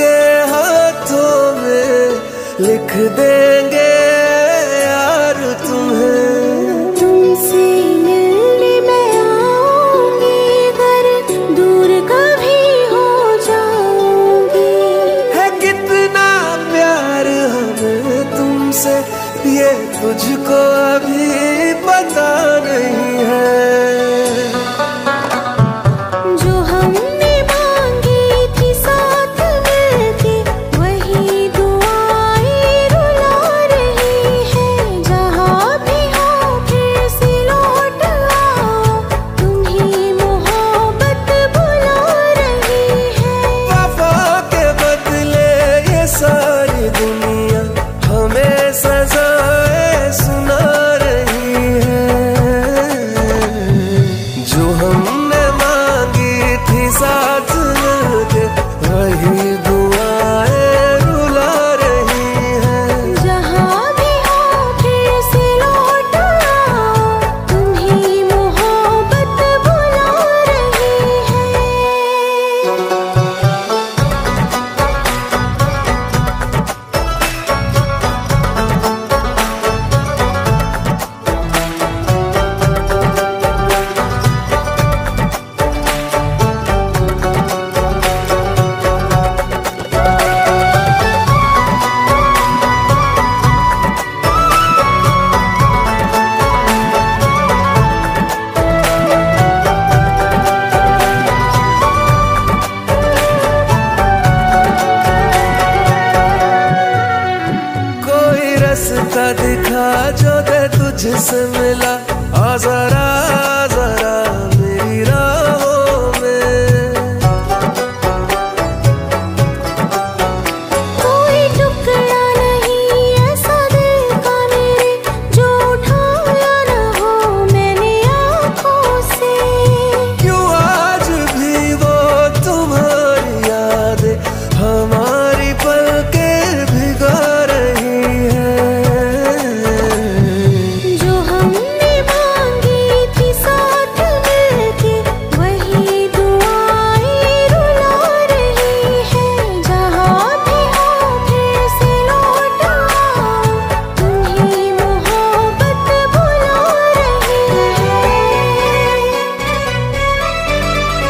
के हाथों में लिख देंगे यार तुम्हें। तुमसे मिलने मैं आऊंगी, अगर दूर कभी हो जाऊंगी। है कितना प्यार हमें तुमसे, ये तुझको अभी पता नहीं है। जो हमने मांगी थी साथ मिलके, वही दुआएं रुला रही है। जहाँ भी हो फिर से लौट आओ, तुम्ही मोहब्बत बुला रही है। वफा के बदले ये सारी दुनिया हमें सजाएं सुना रही है। जो हमने मांगी थी साथ मिलके, वही दुआएं रुला रही है। जहाँ भी हो फिर से लौट आओ, तुम्ही मोहब्बत बुला रही है। कोई रास्ता दिखा जो दे तुझसे मिला, आ जरा जरा मेरी राहों में। कोई टुकड़ा नहीं ऐसा दिल का मेरे, जो उठाया न हो मैंने आँखों से। क्यों आज भी वो तुम्हारी यादें हमारी पलकें भिगा रही है। जो हमने मांगी थी साथ मिलके, वही दुआएं रुला रही है। जहाँ भी हो फिर से लौट आओ, तुम्ही मोहब्बत बुला रही है।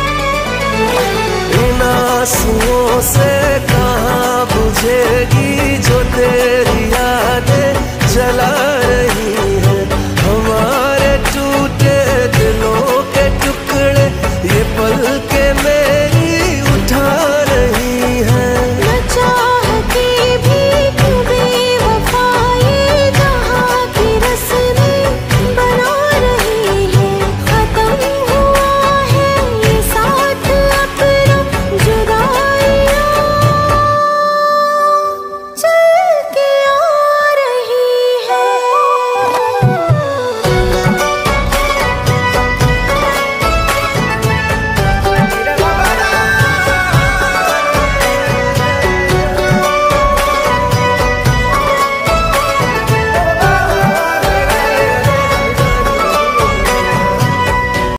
इन आंसुओं से कहाँ बुझेगी